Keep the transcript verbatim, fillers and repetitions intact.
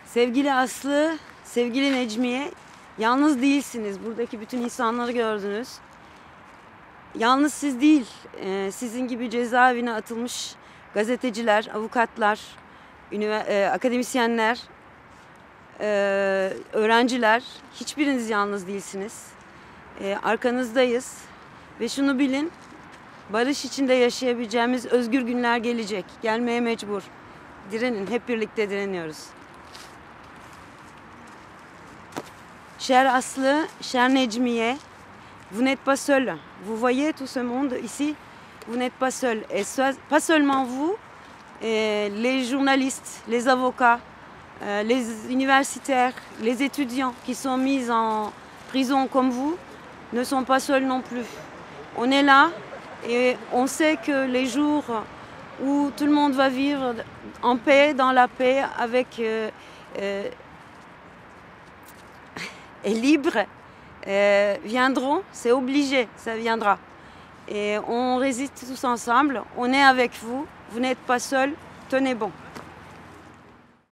Sevgili Aslı, sevgili Necmiye, yalnız değilsiniz. Buradaki bütün insanları gördünüz. Yalnız siz değil, e, sizin gibi cezaevine atılmış gazeteciler, avukatlar, e, akademisyenler, e, öğrenciler, hiçbiriniz yalnız değilsiniz. E, arkanızdayız ve şunu bilin, barış içinde yaşayabileceğimiz özgür günler gelecek. Gelmeye mecbur. Direnin, hep birlikte direniyoruz. Cher Aslı, cher Necmiye, vous n'êtes pas seul. Vous voyez tout ce monde ici, vous n'êtes pas seul. Et so, pas seulement vous, et les journalistes, les avocats, euh, les universitaires, les étudiants qui sont mis en prison comme vous ne sont pas seuls non plus. On est là et on sait que les jours où tout le monde va vivre en paix, dans la paix, avec euh, euh, et libre, euh, viendront, c'est obligé, ça viendra. Et on résiste tous ensemble, on est avec vous, vous n'êtes pas seuls, tenez bon.